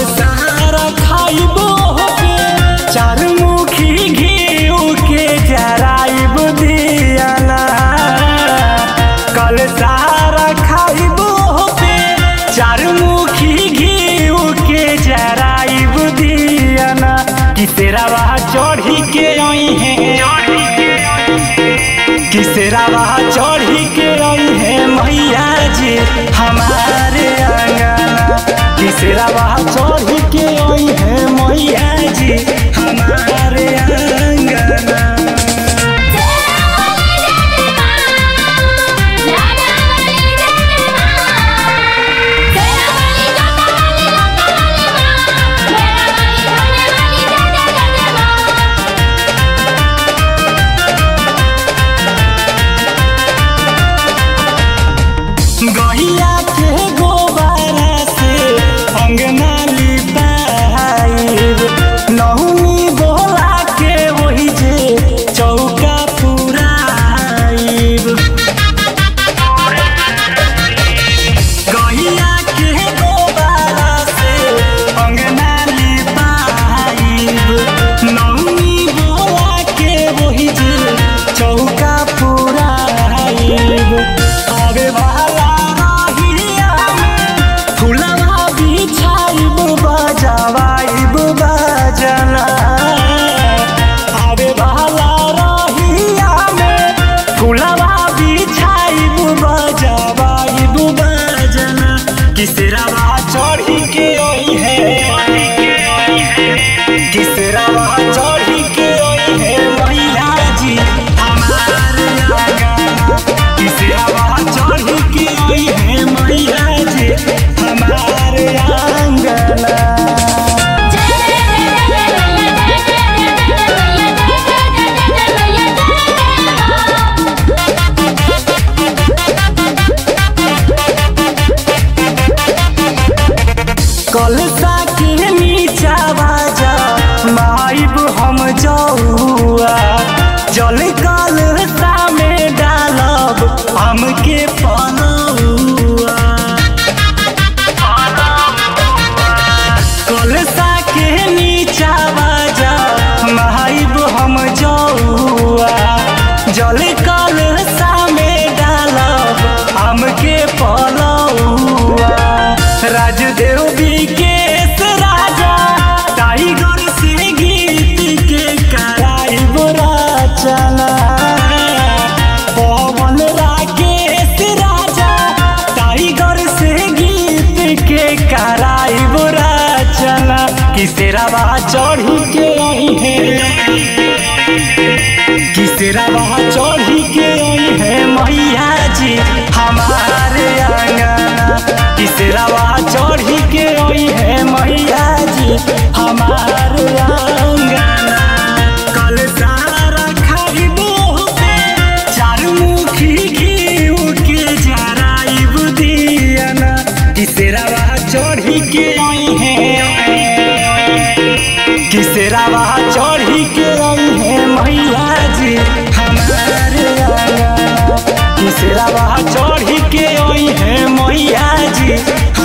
सारा खाइबो के चार मुखी घीव के जराइब दियाना। कल सारा खाइबो के चार मुखी घीव के जराइब दियाना। किसेरावा चढ़ी के आई है, किसेरावा चढ़ी के आई है मैया जी हमारे आंगना। किसेरावा चढ़ी के आई है मैया जी हमारे आंगना। गहिया के गोबारा से अंगना लिपाइब, नहुनी बोला के वही जे चौका पुराइब। गहिया के गोबारा से अंगना लिपाइब, नहुनी बोला के वही जे चौका पुराइब। आवे वाला फुलवा बिछाइब बजावाइब बजना। आवे वाला रहिया में फुलवा बिछाइब बजावाइब बजना। किसेरावा चढ़ी के आई है, किसेरावा चढ़ी के आई है मैया जी हमारे आंगना। किसेरावा चढ़ी के आई है मैया जी हमारे आंगना। कलसा के नीचा बाजा माइब हम जौआ, जल कलसा में डालब हमके पनौआ। कलसा के नीचा बाजा माइब हम जौआ, जल कलसा में डालब हमके पनौआ। राजदेव विकेश राजा टाइगर से गीत के कराइब रचना। पवन राकेश राजा टाइगर से गीत के कराइब रचना। किसेरावा चढ़ी के आई है, किसेरावा चढ़ी के आई है मैया जी हमारे आंगना। किसेरावा चढ़ी के आई है मैया जी हमारे आंगना। कल सारा खाइबो के चार मुखी घीव के जराइब दियाना। किसेरावा चढ़ी के आई है, किसेरावा चढ़ी के आई है मैया जी हमारे आंगना। किसेरावा चढ़ी के आई है मैया जी